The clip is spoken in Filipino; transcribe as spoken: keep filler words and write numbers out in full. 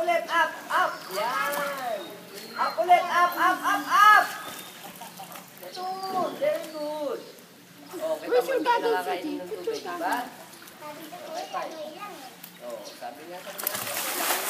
ulit, up, up. Yan. Up ulit, up, up, up, up. Good, very good. Oh, kita mo hindi nakakainin ng tubig, diba? Okay, fine. Oh, sabi nga sa mga.